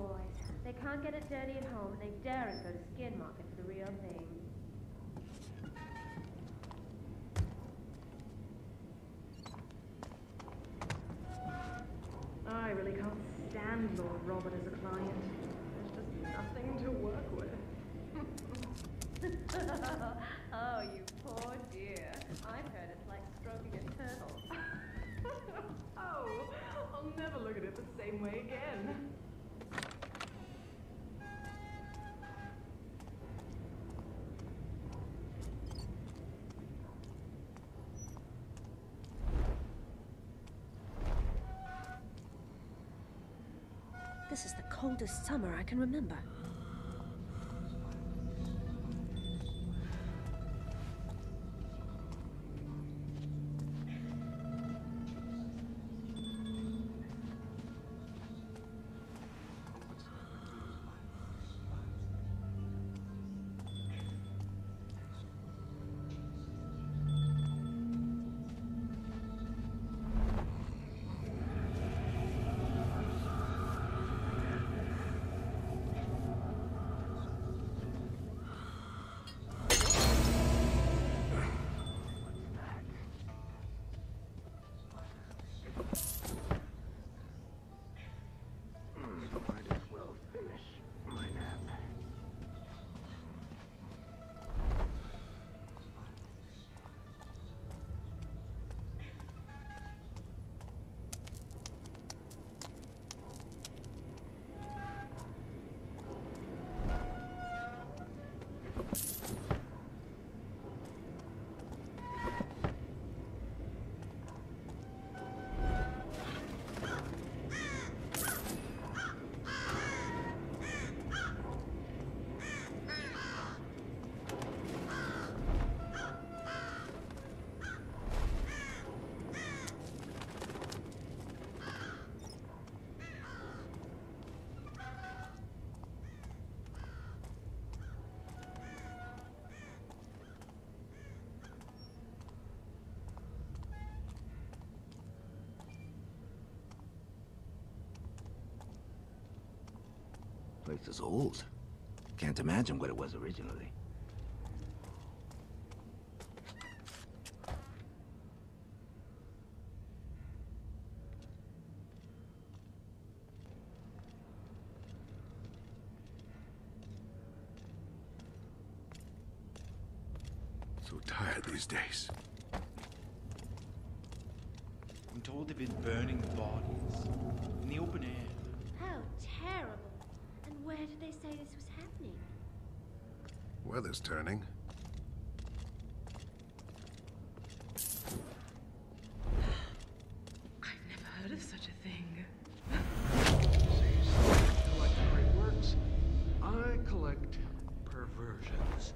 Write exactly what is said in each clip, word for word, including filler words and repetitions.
boys. They can't get it dirty at home, and they daren't go to Skin Market for the real thing. I really can't stand Lord Robert as a client. There's just nothing to work with. Oh, you poor dear. I've heard it's like stroking a turtle. Oh, I'll never look at it the same way again. This is the coldest summer I can remember. Place is old. Can't imagine what it was originally. So tired these days. I'm told they've been burning the bodies in the open air. How terrible. And where did they say this was happening? Weather's turning. I've never heard of such a thing. You like great works? I collect perversions.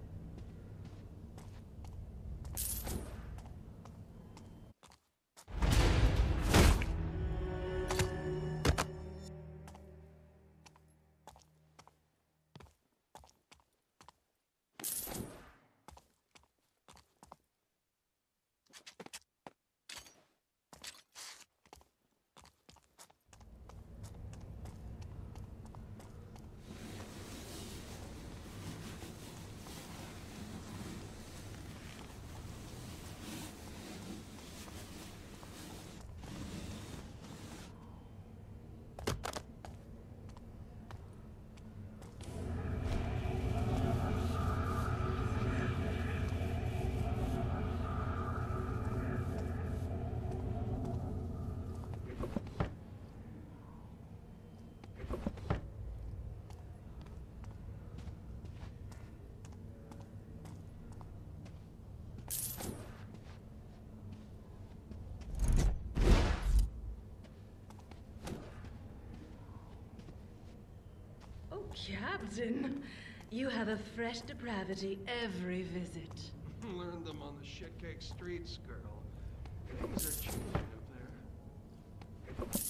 Captain, you have a fresh depravity every visit. Learned them on the shitcake streets, girl. Things are changing up there.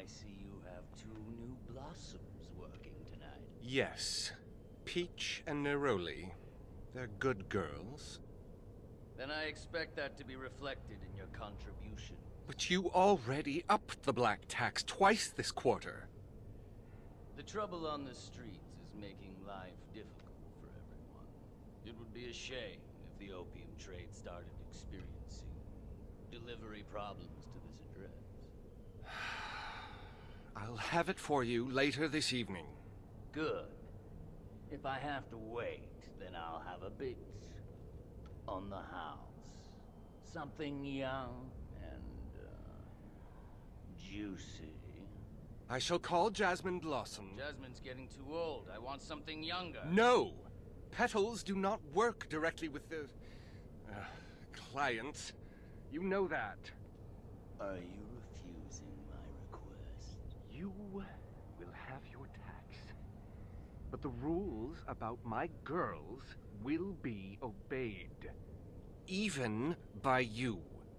I see you have two new blossoms working tonight. Yes. Peach and Neroli. They're good girls. Then I expect that to be reflected in your contribution. But you already upped the black tax twice this quarter. The trouble on the streets is making life difficult for everyone. It would be a shame if the opium trade started experiencing delivery problems to this address. I'll have it for you later this evening. Good. If I have to wait, then I'll have a bit on the house. Something young and uh, juicy. I shall call Jasmine Blossom. Jasmine's getting too old. I want something younger. No! Petals do not work directly with the... Uh, clients. You know that. Are you refusing my request? You will have your tax. But the rules about my girls will be obeyed. Even by you.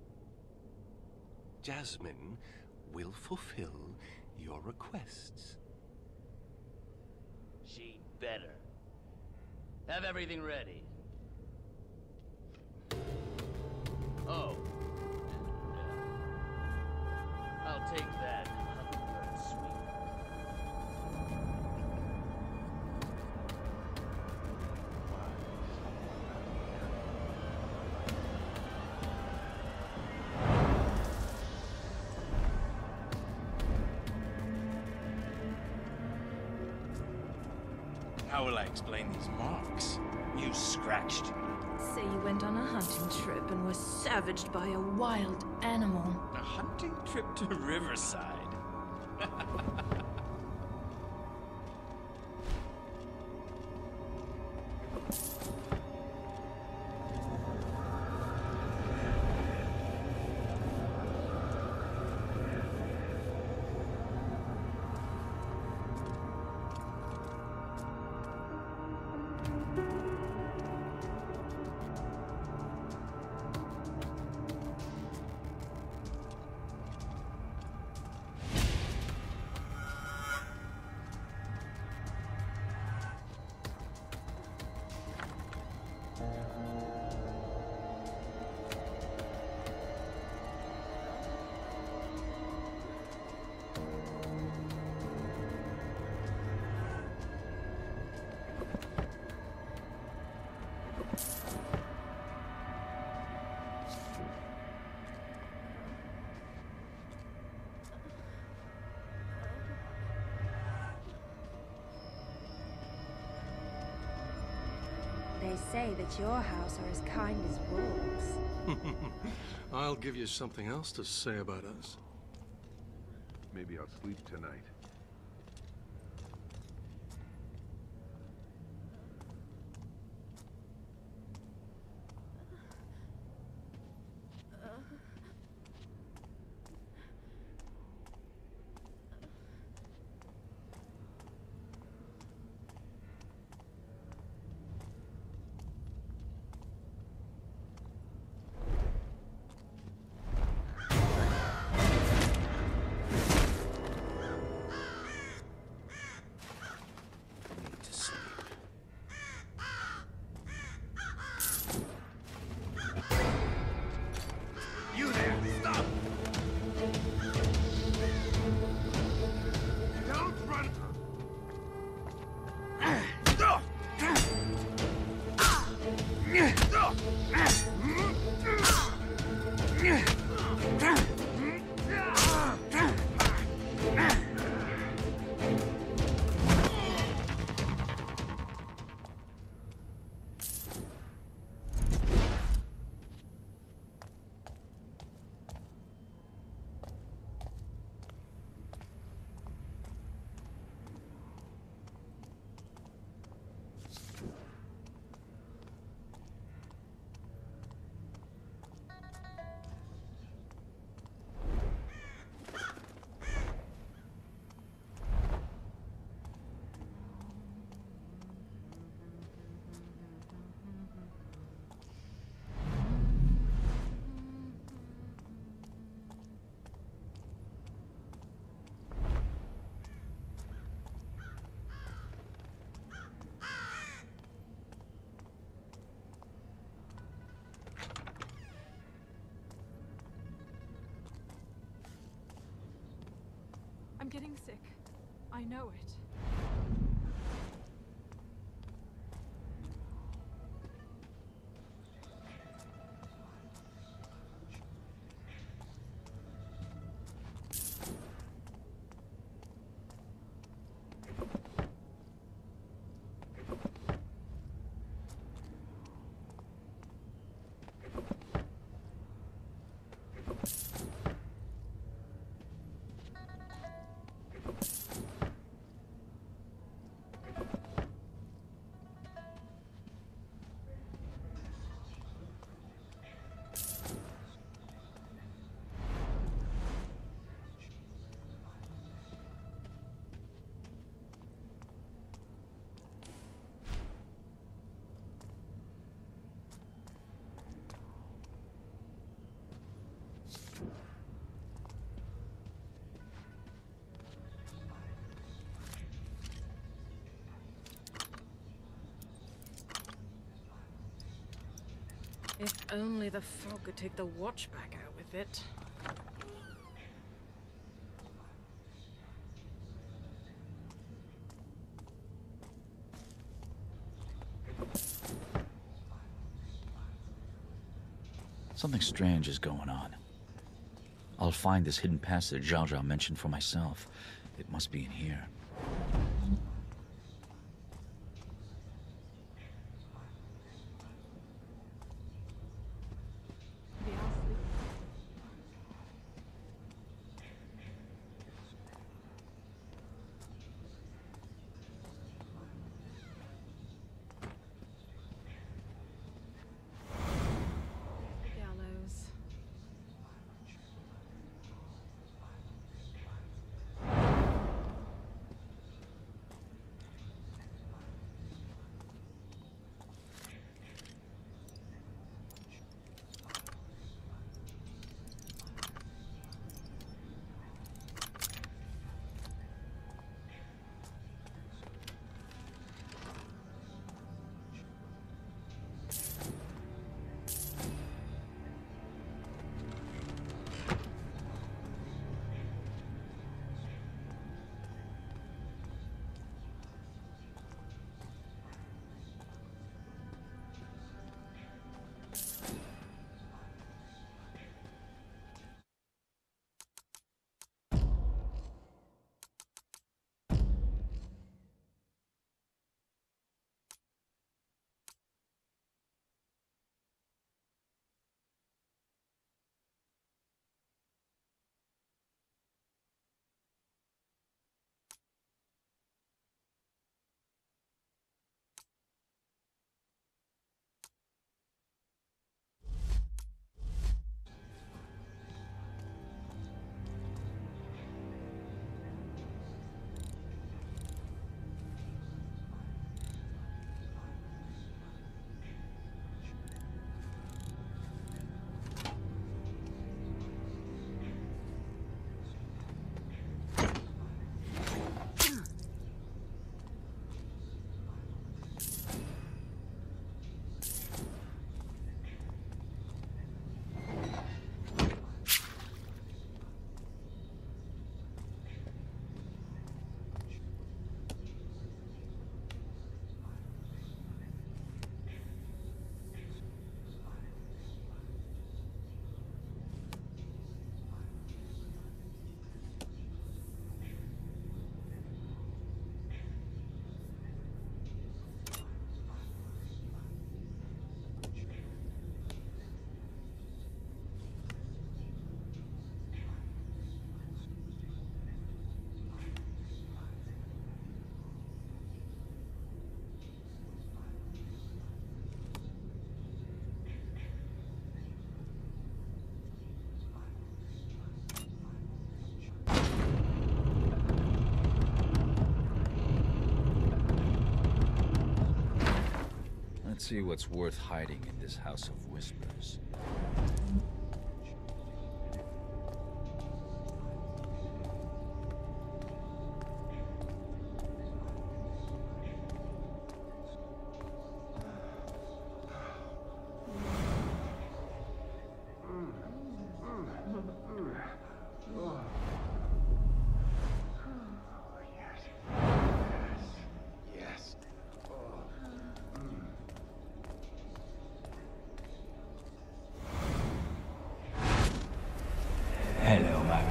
Jasmine will fulfill your requests. She'd better. Have everything ready. Oh. And, uh, I'll take that hummingbird sweet. How will I explain these marks? You scratched me. Say you went on a hunting trip and were savaged by a wild animal. A hunting trip to Riverside. They say that your house are as kind as wolves. I'll give you something else to say about us. Maybe I'll sleep tonight. getting sick. I know it. If only the fog could take the watch back out with it. Something strange is going on. I'll find this hidden passage Zhao Zhao mentioned for myself. It must be in here. Let's see what's worth hiding in this House of Whispers.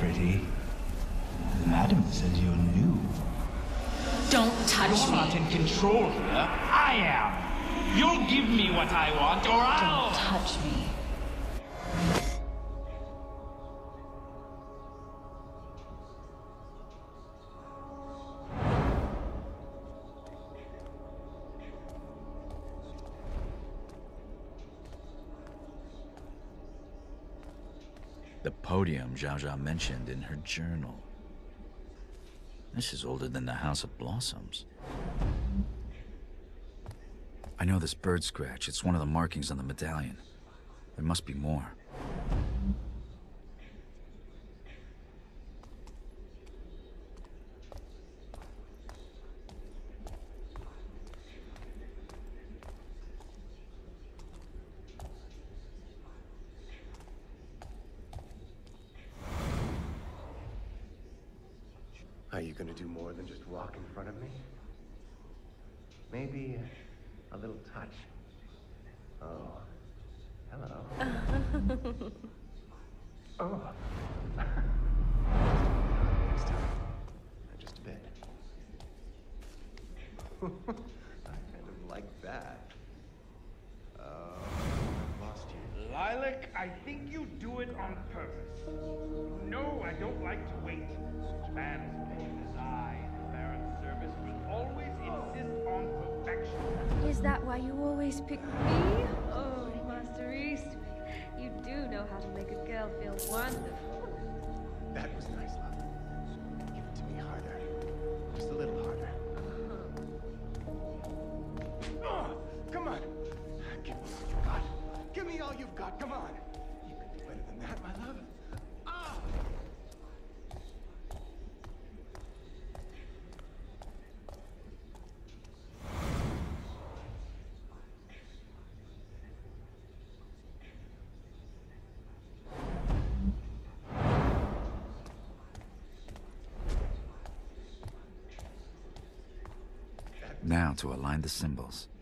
pretty. Madam says you're new. Don't touch You're me. not in control here. I am. You'll give me what I want, or I'll... Don't touch me. The podium Zhao Zhao mentioned in her journal. This is older than the House of Blossoms. I know this bird scratch. It's one of the markings on the medallion. There must be more. Are you gonna do more than just walk in front of me? Maybe a little touch. Oh, hello. Oh. Next time. Just a bit. I kind of like that. Oh, I've lost you. Lilac, I think you do it on purpose. No, I don't like to wait. Such man as pain as I, in Baron service, will always insist on perfection. Is that why you always pick me? Oh, Master Eastwick, you do know how to make a girl feel wonderful. That was nice, love. Give it to me harder. Just a little harder. Oh, come on. Give me all you've got. Give me all you've got. Come on. You can do better than that, my love. Ah! Now to align the symbols.